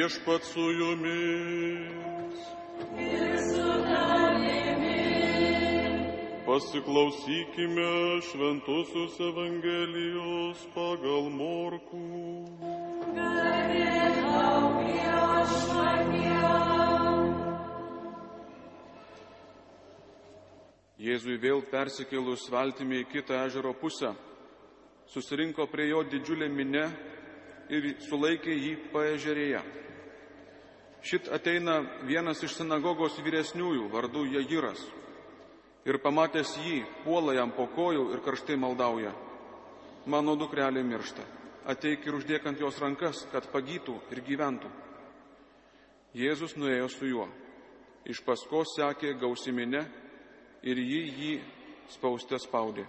Viešpats su jumis. Ir su tavimi. Pasiklausykime Šventosios Evangelijos pagal Morkų. Garbė tau, Viešpatie. Jėzui vėl persikėlus valtimi į kitą ežero pusę, susirinko prie jo didžiulė minia ir sulaikė jį paežerėje. Šit ateina vienas iš sinagogos vyresniųjų, vardu Jajiras, ir pamatęs jį, puola jam po kojų ir karštai maldauja: mano dukrelė miršta, ateik ir uždėk ant jos rankas, kad pagytų ir gyventų. Jėzus nuėjo su juo. Iš paskos sekė gausi minia ir jį spauste spaudė.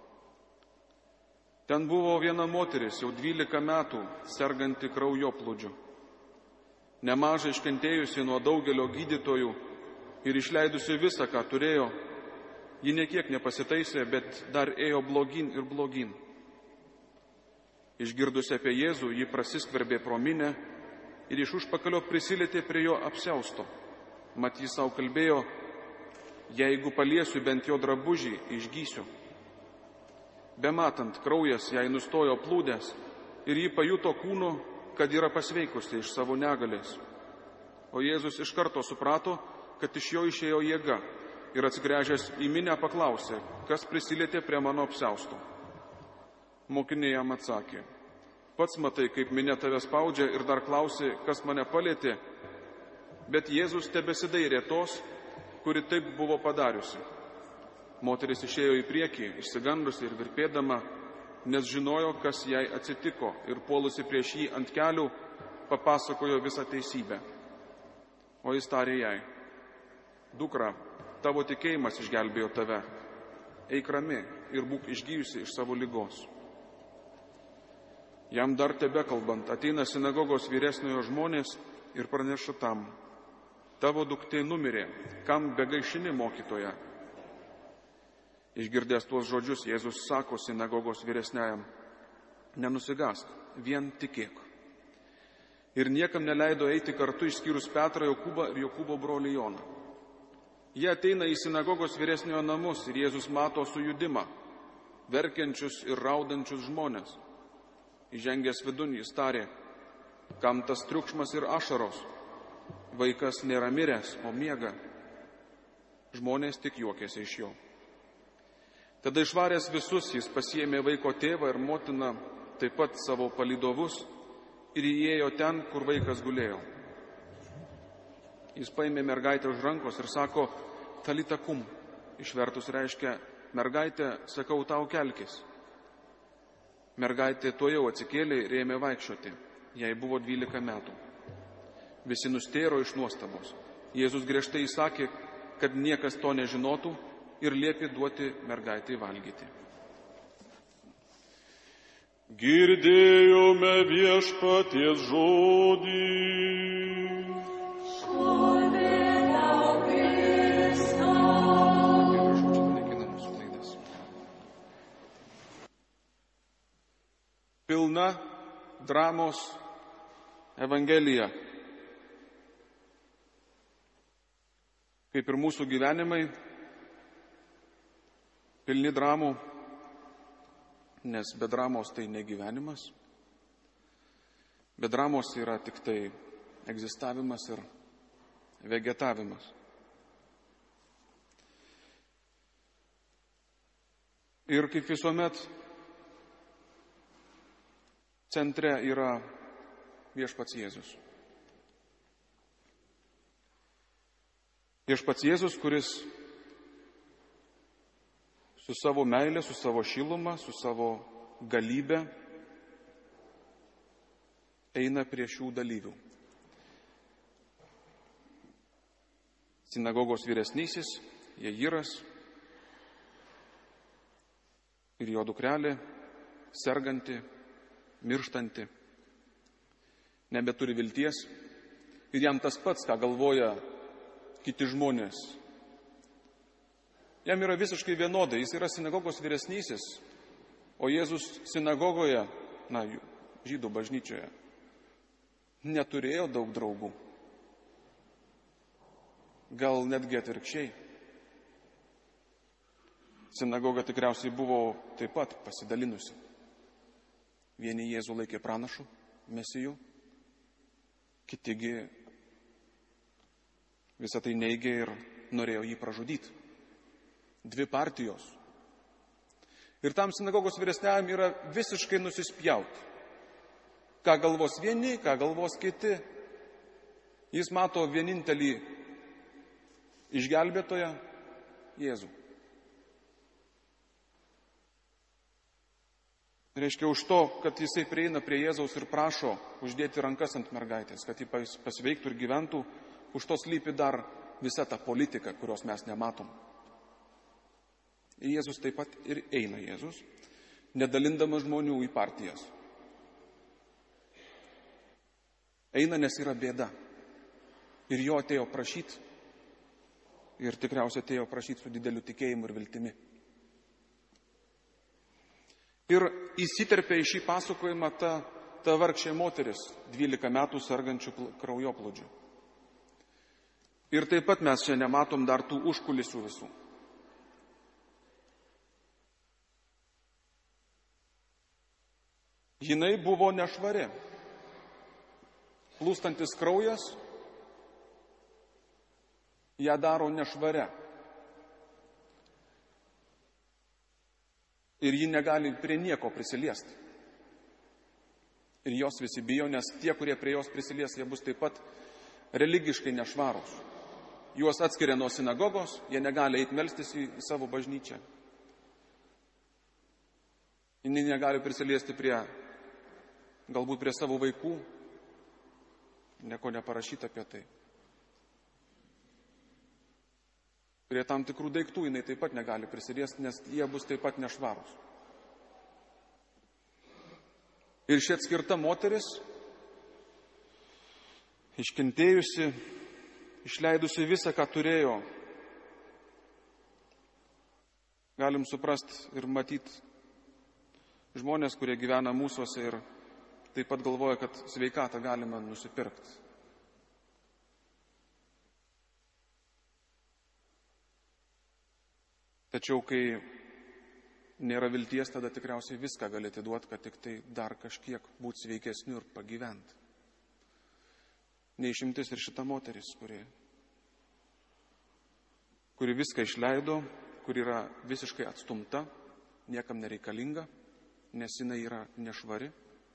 Ten buvo viena moteris, jau 12 metų, serganti kraujoplūdžiu. Nemažai iškentėjusi nuo daugelio gydytojų ir išleidusi visą, ką turėjo, ji niekiek nepasitaisė, bet dar ėjo blogyn ir blogyn. Išgirdusi apie Jėzų, ji prasiskverbė pro minią ir iš užpakalio prisilietė prie jo apsiausto. Mat jis savo kalbėjo: jeigu paliesiu bent jo drabužį, išgysiu. Bematant, kraujas jai nustojo plūdęs ir ji pajuto kūnu, kad yra pasveikusi iš savo negalės. O Jėzus iš karto suprato, kad iš jo išėjo jėga ir atsigręžęs į minią paklausė: kas prisilietė prie mano apsiausto? Mokiniai jam atsakė: pats matai, kaip minia tave spaudžia, ir dar klausi, kas mane palietė. Bet Jėzus tebesidairė tos, kuri taip buvo padariusi. Moteris išėjo į priekį, išsigandusi ir virpėdama, nes žinojo, kas jai atsitiko, ir puolusi prieš jį ant kelių, papasakojo visą teisybę. O jis tarė jai: dukra, tavo tikėjimas išgelbėjo tave. Eik rami ir būk išgyjusi iš savo ligos. Jam dar tebekalbant, ateina sinagogos vyresniojo žmonės ir praneša tam: tavo duktė numirė, kam begaišini mokytoją? Išgirdęs tuos žodžius, Jėzus sako sinagogos vyresniajam: nenusigąsk, vien tikėk. Ir niekam neleido eiti kartu išskyrus Petrą, Jokūbą ir Jokūbo brolį Joną. Jie ateina į sinagogos vyresniojo namus ir Jėzus mato sujudimą, verkiančius ir raudančius žmonės. Įžengęs vidun jis tarė: kam tas triukšmas ir ašaros? Vaikas nėra miręs, o miega. Žmonės tik juokėsi iš jo. Tada išvaręs visus, jis pasiėmė vaiko tėvą ir motiną, taip pat savo palydovus, ir įėjo ten, kur vaikas gulėjo. Jis paėmė mergaitę už rankos ir sako: talita kum, išvertus reiškia: mergaitė, sakau tau, kelkis. Mergaitė tuojau atsikėlė ir ėmė vaikščioti, jai buvo 12 metų. Visi nustėro iš nuostabos. Jėzus griežtai įsakė, kad niekas to nežinotų, ir liepė duoti mergaitai valgyti. Girdėjome Viešpaties žodį. Šlovė tau, Kristau. Dievo žodžiai panaikina mūsų klaidas. Pilna dramos Evangelija. Kaip ir mūsų gyvenimai, pilni dramų, nes be dramos tai negyvenimas. Be dramos yra tik tai egzistavimas ir vegetavimas. Ir kaip visuomet, centre yra Viešpats Jėzus. Viešpats Jėzus, kuris su savo meilė, su savo šiluma, su savo galybė eina prie šių dalyvių. Sinagogos vyresnysis, Jajiras ir jo dukrelė, serganti, mirštanti, nebeturi vilties ir jam tas pats, ką galvoja kiti žmonės. Jam yra visiškai vienodai, jis yra sinagogos vyresnysis, o Jėzus sinagogoje, žydų bažnyčioje, neturėjo daug draugų. Gal netgi atvirkščiai. Sinagoga tikriausiai buvo taip pat pasidalinusi. Vieni Jėzų laikė pranašu, mesiju, kitigi visą tai neigė ir norėjo jį pražudyti. Dvi partijos. Ir tam sinagogos vyresniajam yra visiškai nusispjauti. Ką galvos vieni, ką galvos kiti. Jis mato vienintelį išgelbėtoją Jėzų. Reiškia, už to, kad jisai prieina prie Jėzaus ir prašo uždėti rankas ant mergaitės, kad ji pasveiktų ir gyventų, už to slypi dar visa ta politika, kurios mes nematom. Jėzus taip pat ir eina Jėzus, nedalindamas žmonių į partijas. Eina, nes yra bėda. Ir jo atėjo prašyti. Ir tikriausiai atėjo prašyti su dideliu tikėjimu ir viltimi. Ir įsiterpia į šį pasakojimą ta vargšė moteris, 12 metų sergančių kraujoplūdžių. Ir taip pat mes čia nematom dar tų užkulisių visų. Jinai buvo nešvari. Plūstantis kraujas ją daro nešvarę. Ir ji negali prie nieko prisiliesti. Ir jos visi bijo, nes tie, kurie prie jos prisilies, jie bus taip pat religiškai nešvarūs. Juos atskiria nuo sinagogos, jie negali eiti melstis į savo bažnyčią. Jie negali prisiliesti galbūt prie savo vaikų, nieko neparašyta apie tai. Prie tam tikrų daiktų jinai taip pat negali prisiliesti, nes jie bus taip pat nešvarūs. Ir ši atskirta moteris, iškentėjusi, išleidusi visą, ką turėjo, galim suprasti ir matyti žmonės, kurie gyvena mūsuose ir taip pat galvoja, kad sveikatą galima nusipirkti. Tačiau, kai nėra vilties, tada tikriausiai viską gali atiduoti, kad tik tai dar kažkiek būti sveikesniu ir pagyventi. Neišimtis ir šita moteris, kuri viską išleido, kuri yra visiškai atstumta, niekam nereikalinga, nes jinai yra nešvari.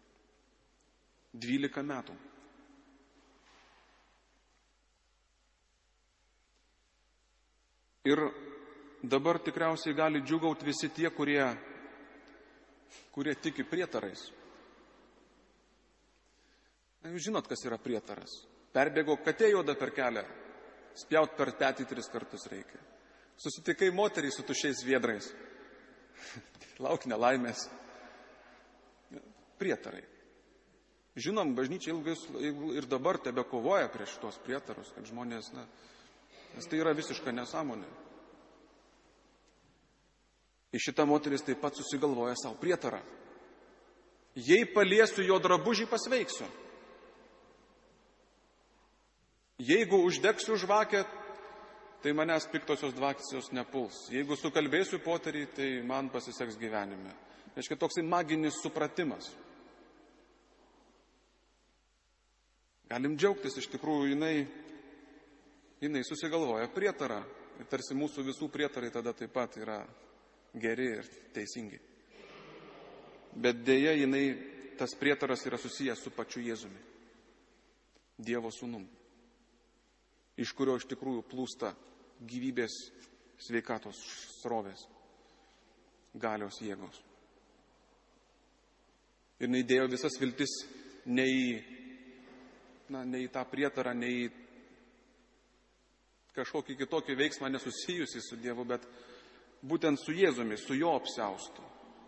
12 metų. Ir dabar tikriausiai gali džiūgauti visi tie, kurie tiki prietarais. Jūs žinot, kas yra prietaras. Perbėgo katė juoda per kelią, spjaut per petį 3 kartus reikia. Susitikai moterį su tušiais viedrais. Lauk nelaimės. Prietarai. Žinom, bažnyčia ir dabar tebe kovoja prieš tuos prietarus, kad žmonės, nes tai yra visiška nesąmonė. Ir šita moteris taip pat susigalvoja savo prietarą. Jei paliesiu jo drabužį, pasveiksiu. Jeigu uždegsiu žvakę, tai manęs piktosios dvasios nepuls. Jeigu sukalbėsiu poterį, tai man pasiseks gyvenime. Reiškia, toksai maginis supratimas. Galim džiaugtis, iš tikrųjų, jinai susigalvoja prietarą. Ir tarsi mūsų visų prietarai tada taip pat yra geri ir teisingi. Bet dėja, tas prietaras yra susijęs su pačiu Jėzumi, Dievo sūnum, iš kurio iš tikrųjų plūsta gyvybės sveikatos srovės, galios jėgos. Ir neįdėjo visas viltis ne į tą prietarą, ne į kažkokį kitokį veiksmą nesusijusį su Dievu, bet būtent su Jėzumi, su jo apsiaustu.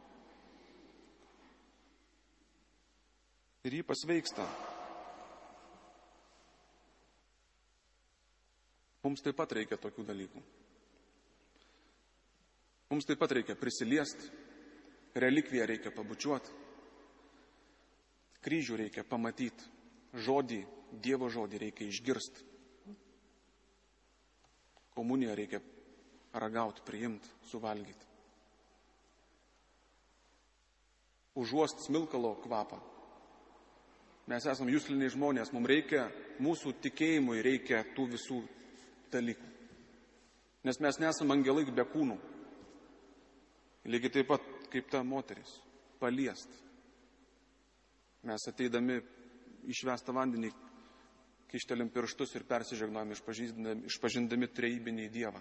Ir jį pasveiksta. Mums taip pat reikia tokių dalykų. Mums taip pat reikia prisiliesti, relikviją reikia pabučiuoti, kryžių reikia pamatyti, žodį, Dievo žodį reikia išgirsti. Komuniją reikia ragauti, priimti, suvalgyti. Užuost smilkalo kvapą. Mes esame jusliniai žmonės, mums reikia, mūsų tikėjimui reikia tų visų dalykų. Nes mes nesame angelai be kūnų. Lygiai taip pat kaip ta moteris, paliest. Mes ateidami išvestą vandenį, kištelim pirštus ir persižegnojam, išpažindami trejybinį Dievą.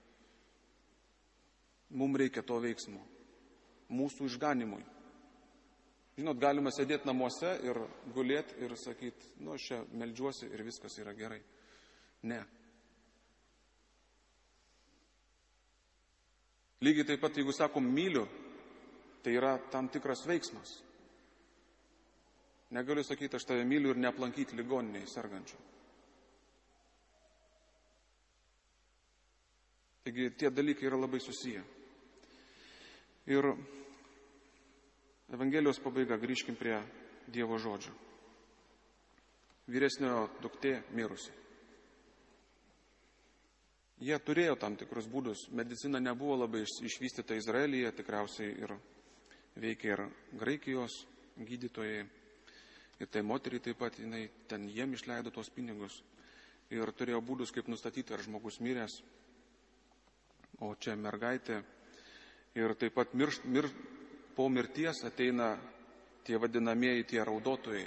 Mums reikia to veiksmo, mūsų išganimui. Žinot, galima sėdėti namuose ir gulėti ir sakyti, aš čia meldžiuosi ir viskas yra gerai. Ne. Lygiai taip pat, jeigu sakom myliu, tai yra tam tikras veiksmas. Negaliu sakyti, aš tave myliu ir neaplankyti ligoniniai sergančių. Taigi tie dalykai yra labai susiję. Ir Evangelijos pabaiga, grįžkim prie Dievo žodžių. Vyresniojo duktė mirusi. Jie turėjo tam tikrus būdus. Medicina nebuvo labai išvystyta Izraelyje, tikriausiai ir veikia ir Graikijos gydytojai. Ir tai moteriai taip pat, ten jiem išleido tos pinigus. Ir turėjo būdus, kaip nustatyti, ar žmogus miręs. O čia mergaitė. Ir taip pat po mirties ateina tie vadinamieji, tie raudotojai.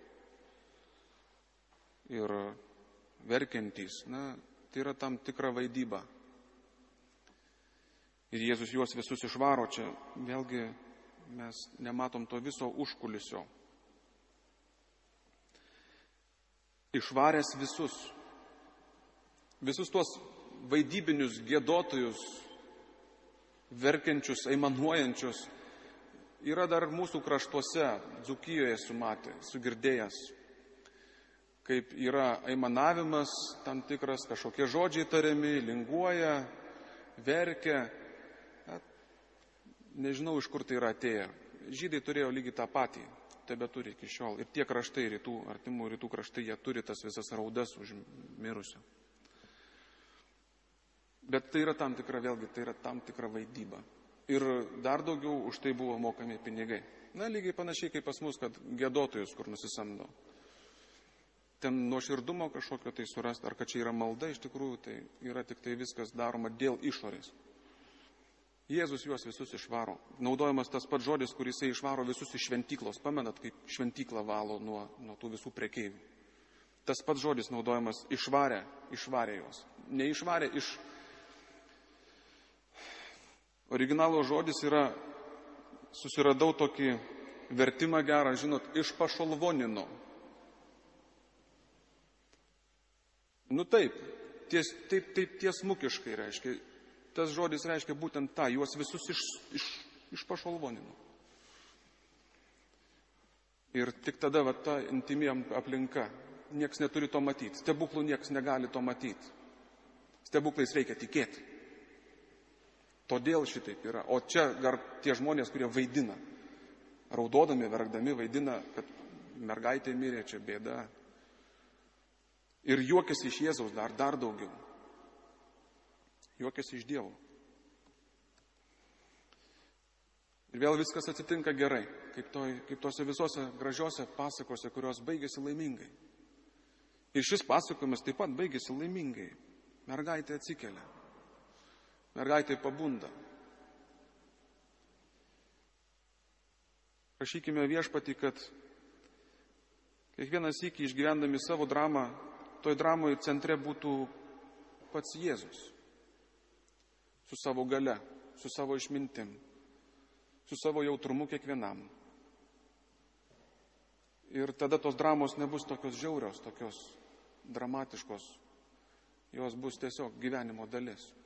Ir verkiantys. Tai yra tam tikra vaidyba. Ir Jėzus juos visus išvaro. Čia vėlgi mes nematom to viso užkulisio. Išvaręs visus. Visus tuos vaidybinius giedotojus, verkiančius, aimanuojančius. Yra dar mūsų kraštuose, Dzūkijoje sugirdėjęs, kaip yra aimanavimas tam tikras, kažkokie žodžiai tariami, linguoja, verkia. Nežinau, iš kur tai yra atėję. Žydai turėjo lygiai tą patį, tebe turi iki šiol. Ir tie kraštai, artimų rytų kraštai, jie turi tas visas raudas už mirusio. Bet tai yra tam tikra, vėlgi, tai yra tam tikra vaidyba. Ir dar daugiau už tai buvo mokami pinigai. Lygiai panašiai kaip pas mus, kad giedotojus, kur nusisamdo. Ten nuoširdumo kažkokio tai surasti, ar kad čia yra malda, iš tikrųjų tai yra tik tai viskas daroma dėl išorės. Jėzus juos visus išvaro. Naudojamas tas pats žodis, kuris jisai išvaro visus iš šventyklos. Pamenat, kaip šventyklą valo nuo tų visų prekeivių. Tas pats žodis naudojamas išvarė juos. Neišvarė iš... Originalo žodis yra, susiradau tokį vertimą gerą, žinot, išpašalvonino. Taip, tiesmukiškai reiškia. Tas žodis reiškia būtent tą, juos visus išpašalvonino. Ir tik tada ta intimi aplinka, nieks neturi to matyti. Stebuklų nieks negali to matyti. Stebuklais reikia tikėti. Todėl šitaip yra. O čia dar tie žmonės, kurie vaidina, raudodami, verkdami, vaidina, kad mergaitė mirė, čia bėda. Ir juokiasi iš Jėzaus dar daugiau. Juokiasi iš Dievo. Ir vėl viskas atsitinka gerai, kaip tose visose gražiose pasakose, kurios baigėsi laimingai. Ir šis pasakojimas taip pat baigėsi laimingai. Mergaitė atsikelia. Mergaitė pabunda. Prašykime Viešpatį, kad kiekvienas sykį išgyvendami savo dramą, toj dramoje centre būtų pats Jėzus. Su savo gale, su savo išmintim, su savo jautrumu kiekvienam. Ir tada tos dramos nebus tokios žiaurios, tokios dramatiškos. Jos bus tiesiog gyvenimo dalis.